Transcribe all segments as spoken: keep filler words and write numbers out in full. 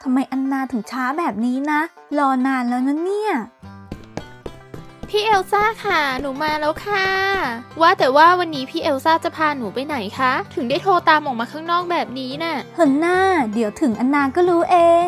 ทำไมอันนาถึงช้าแบบนี้นะรอนานแล้วนะเนี่ยพี่เอลซ่าค่ะหนูมาแล้วค่ะว่าแต่ว่าวันนี้พี่เอลซ่าจะพาหนูไปไหนคะถึงได้โทรตามออกมาข้างนอกแบบนี้น่ะเห็นหน้าเดี๋ยวถึงอันนาก็รู้เอง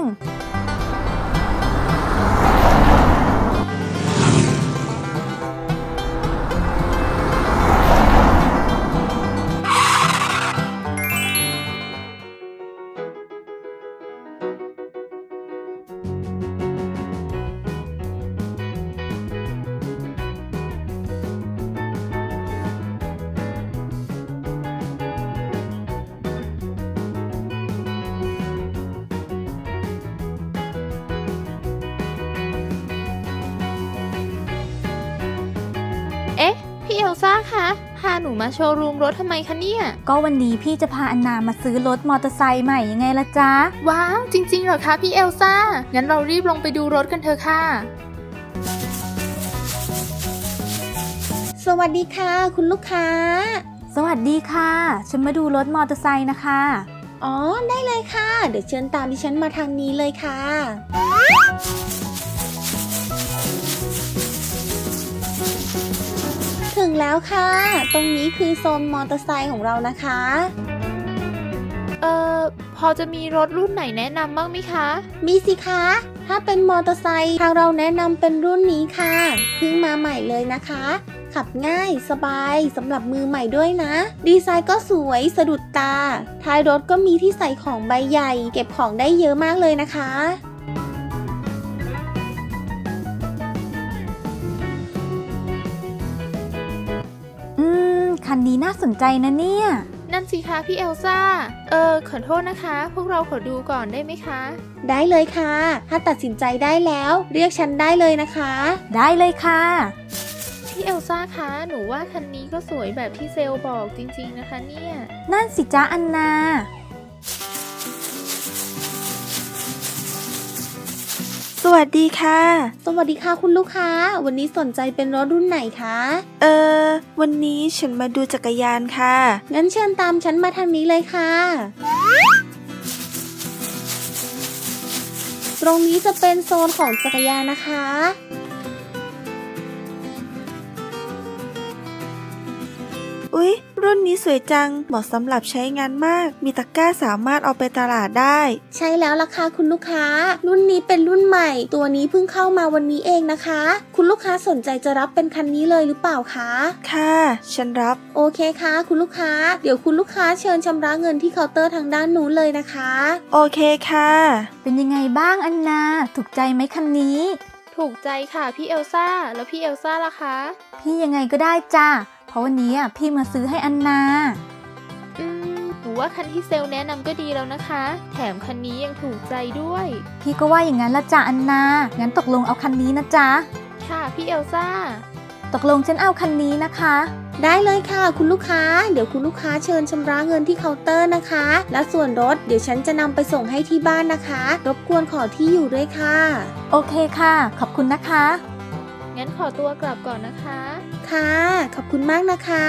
เอ๊ะพี่เอลซ่าคะพาหนูมาโชว์รูมรถทำไมคะเนี่ยก็วันนี้พี่จะพาอันนามาซื้อรถมอเตอร์ไซค์ใหม่ยังไงล่ะจ๊ะว้าวจริงๆเหรอคะพี่เอลซ่างั้นเรารีบลงไปดูรถกันเถอะค่ะสวัสดีค่ะคุณลูกค้าสวัสดีค่ะฉันมาดูรถมอเตอร์ไซค์นะคะอ๋อได้เลยค่ะเดี๋ยวเชิญตามดิฉันมาทางนี้เลยค่ะถึงแล้วค่ะตรงนี้คือโซนมอเตอร์ไซค์ของเรานะคะเอ่อพอจะมีรถรุ่นไหนแนะนำบ้างไหมคะมีสิคะถ้าเป็นมอเตอร์ไซค์ทางเราแนะนำเป็นรุ่นนี้ค่ะเพิ่งมาใหม่เลยนะคะขับง่ายสบายสำหรับมือใหม่ด้วยนะดีไซน์ก็สวยสะดุดตาท้ายรถก็มีที่ใส่ของใบใหญ่เก็บของได้เยอะมากเลยนะคะอืมคันนี้น่าสนใจนะเนี่ยนั่นสิคะพี่เอลซ่าเออขอโทษนะคะพวกเราขอดูก่อนได้ไหมคะได้เลยค่ะถ้าตัดสินใจได้แล้วเรียกฉันได้เลยนะคะได้เลยค่ะพี่เอลซ่าคะหนูว่าคันนี้ก็สวยแบบที่เซลล์บอกจริงๆนะคะเนี่ยนั่นสิจ๊ะอันนาสวัสดีค่ะสวัสดีค่ะคุณลูกค้าวันนี้สนใจเป็นรถรุ่นไหนคะเออวันนี้ฉันมาดูจักรยานค่ะงั้นเชิญตามฉันมาทางนี้เลยค่ะตรงนี้จะเป็นโซนของจักรยานนะคะอุ๊ยรุ่นนี้สวยจังเหมาะสำหรับใช้งานมากมีตะกร้าสามารถเอาไปตลาดได้ใช่แล้วล่ะค่ะคุณลูกค้ารุ่นนี้เป็นรุ่นใหม่ตัวนี้เพิ่งเข้ามาวันนี้เองนะคะคุณลูกค้าสนใจจะรับเป็นคันนี้เลยหรือเปล่าคะค่ะฉันรับโอเคค่ะคุณลูกค้าเดี๋ยวคุณลูกค้าเชิญชำระเงินที่เคาน์เตอร์ทางด้านนู้นเลยนะคะโอเคค่ะเป็นยังไงบ้างอันนาถูกใจไหมคันนี้ถูกใจค่ะพี่เอลซ่าแล้วพี่เอลซ่าล่ะคะพี่ยังไงก็ได้จ้าเพราะวันนี้พี่มาซื้อให้อันนาอืมหนูว่าคันที่เซลล์แนะนำก็ดีแล้วนะคะแถมคันนี้ยังถูกใจด้วยพี่ก็ว่าอย่างนั้นละจ้ะอันนางั้นตกลงเอาคันนี้นะจ๊ะค่ะพี่เอลซ่าตกลงฉันเอาคันนี้นะคะได้เลยค่ะคุณลูกค้าเดี๋ยวคุณลูกค้าเชิญชำระเงินที่เคาน์เตอร์นะคะและส่วนรถเดี๋ยวฉันจะนำไปส่งให้ที่บ้านนะคะรบกวนขอที่อยู่ด้วยค่ะโอเคค่ะขอบคุณนะคะงั้นขอตัวกลับก่อนนะคะค่ะขอบคุณมากนะคะ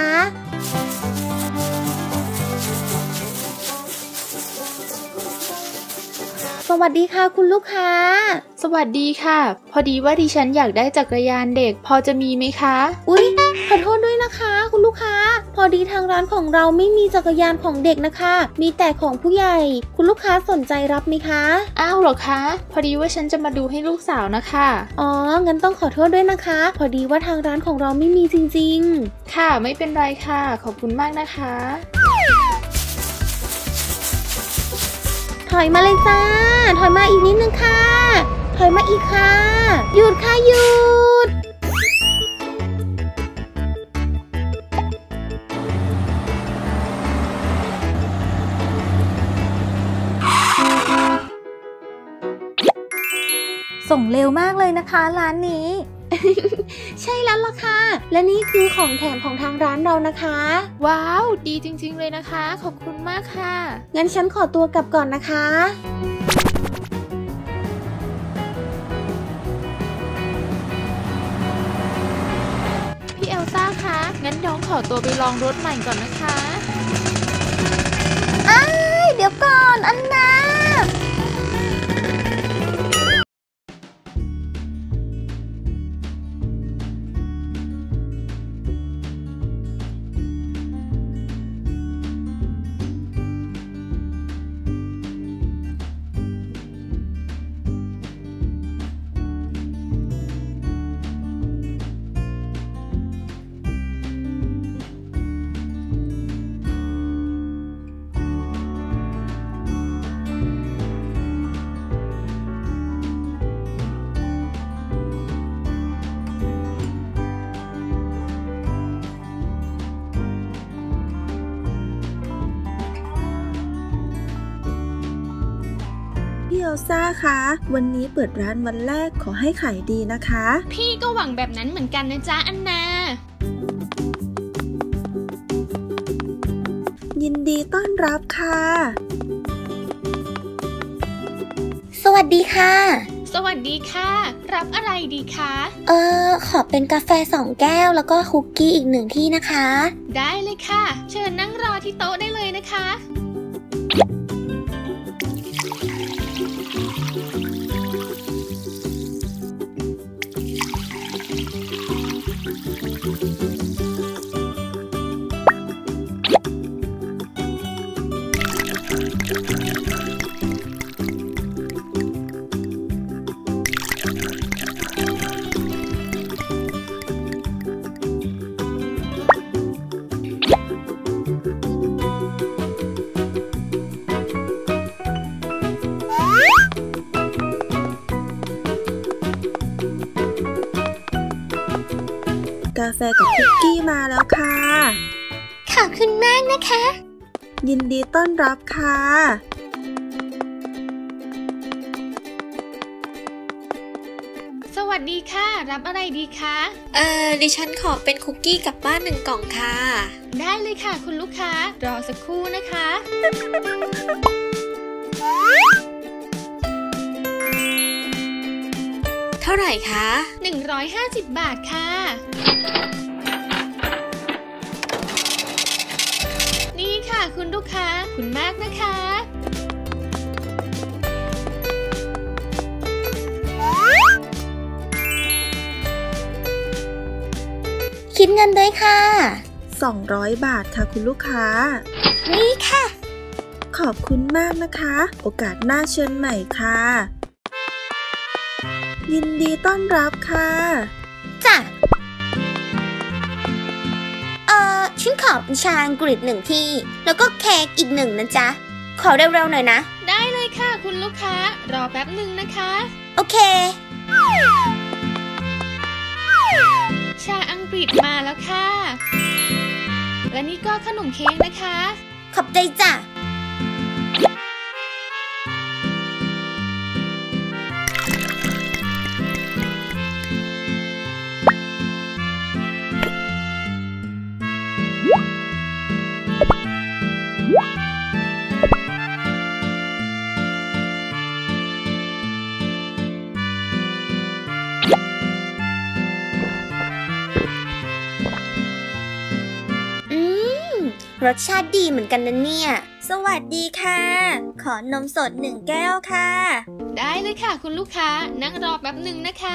สวัสดีค่ะคุณลูกค้าสวัสดีค่ะพอดีว่าดิฉันอยากได้จักรยานเด็กพอจะมีไหมคะอุ๊ยขอโทษด้วยนะคะคุณลูกค้าพอดีทางร้านของเราไม่มีจักรยานของเด็กนะคะมีแต่ของผู้ใหญ่คุณลูกค้าสนใจรับไหมคะอ้าวเหรอคะพอดีว่าฉันจะมาดูให้ลูกสาวนะคะอ๋องั้นต้องขอโทษด้วยนะคะพอดีว่าทางร้านของเราไม่มีจริงๆค่ะไม่เป็นไรค่ะขอบคุณมากนะคะถอยมาเลยจ้าถอยมาอีกนิดนึงค่ะถอยมาอีกค่ะหยุดค่ะหยุดส่งเร็วมากเลยนะคะร้านนี้ใช่แล้วล่ะค่ะและนี่คือของแถมของทางร้านเรานะคะว้าวดีจริงๆเลยนะคะขอบคุณมากค่ะงั้นฉันขอตัวกลับก่อนนะคะพี่เอลซ่าคะงั้นน้องขอตัวไปลองรถใหม่ก่อนนะคะอ้ายเดี๋ยวก่อนอันนาเอลซ่าคะวันนี้เปิดร้านวันแรกขอให้ขายดีนะคะพี่ก็หวังแบบนั้นเหมือนกันนะจ๊ะอันนายินดีต้อนรับค่ะสวัสดีค่ะสวัสดีค่ะรับอะไรดีคะเออขอเป็นกาแฟสองแก้วแล้วก็คุกกี้อีกหนึ่งที่นะคะได้เลยค่ะเชิญนั่งรอที่โต๊ะได้เลยนะคะกาแฟกับคุกกี้มาแล้วค่ะขอบคุณมากนะคะยินดีต้อนรับค่ะสวัสดีค่ะรับอะไรดีคะเอ่อดิฉันขอเป็นคุกกี้กลับบ้านหนึ่งกล่องค่ะได้เลยค่ะคุณลูกค้ารอสักครู่นะคะเท่าไหร่คะหนึ่งร้อยห้าสิบบาทค่ะนี่ค่ะคุณลูกค้าขอบคุณมากนะคะคิดเงินด้วยค่ะสองร้อยบาทค่ะคุณลูกค้านี่ค่ะขอบคุณมากนะคะโอกาสหน้าเชิญใหม่ค่ะยินดีต้อนรับค่ะจ้ะเอ่อฉันขอเป็นชาอังกฤษหนึ่งที่แล้วก็เค้กอีกหนึ่งนะจ๊ะขอเร็วๆหน่อยนะได้เลยค่ะคุณลูกค้ารอแป๊บหนึ่งนะคะโอเคชาอังกฤษมาแล้วค่ะและนี่ก็ขนมเค้กนะคะขอบใจจ้ะรสชาติดีเหมือนกันนะเนี่ยสวัสดีค่ะขอนมสดหนึ่งแก้วค่ะได้เลยค่ะคุณลูกค้านั่งรอแป๊บหนึ่งนะคะ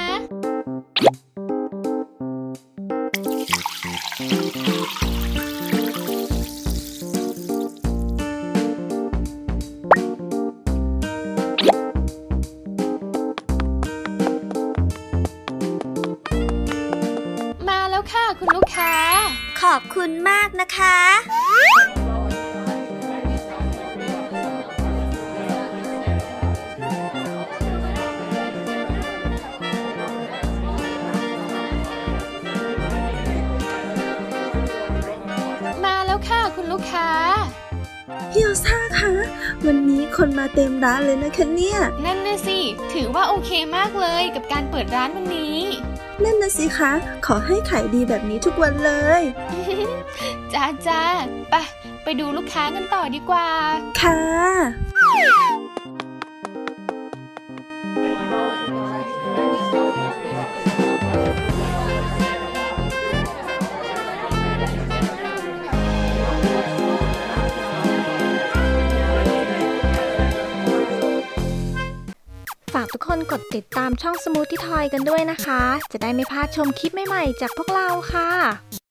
มาแล้วค่ะคุณลูกค้าขอบคุณมากนะคะมาแล้วค่ะคุณลูกค้าพี่เอลซ่าคะวันนี้คนมาเต็มร้านเลยนะคะเนี่ยนั่นน่ะสิถือว่าโอเคมากเลยกับการเปิดร้านวันนี้นั่นน่ะสิคะขอให้ขายดีแบบนี้ทุกวันเลยจ้าจ้าไปไปดูลูกค้ากันต่อดีกว่าค่ะฝากทุกคนกดติดตามช่อง Smoothie Toy กันด้วยนะคะจะได้ไม่พลาดชมคลิปใหม่ๆจากพวกเราค่ะ